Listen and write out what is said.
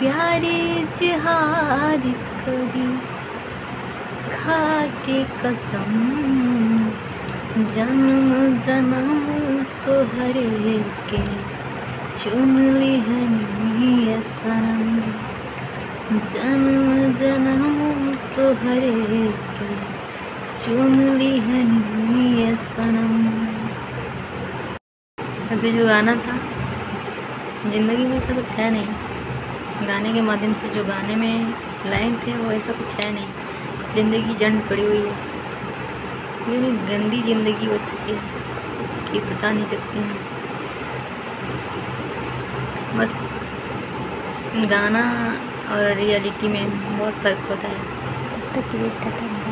प्यारे इजहार करी खा के कसम, जन्म जन्म तोहरे के चुन लिहनी ये सनम, जन्म जन्म तोहरे के चुन लिहनी ये सनम। अभी जो गाना था, ज़िंदगी में ऐसा कुछ है नहीं। गाने के माध्यम से जो गाने में लाइन थे वो ऐसा कुछ है नहीं। ज़िंदगी जंड पड़ी हुई है, इतनी गंदी ज़िंदगी हो चुकी है कि बता नहीं सकती हूँ। बस गाना और रियलिटी में बहुत फ़र्क होता है। तब तक वेट करता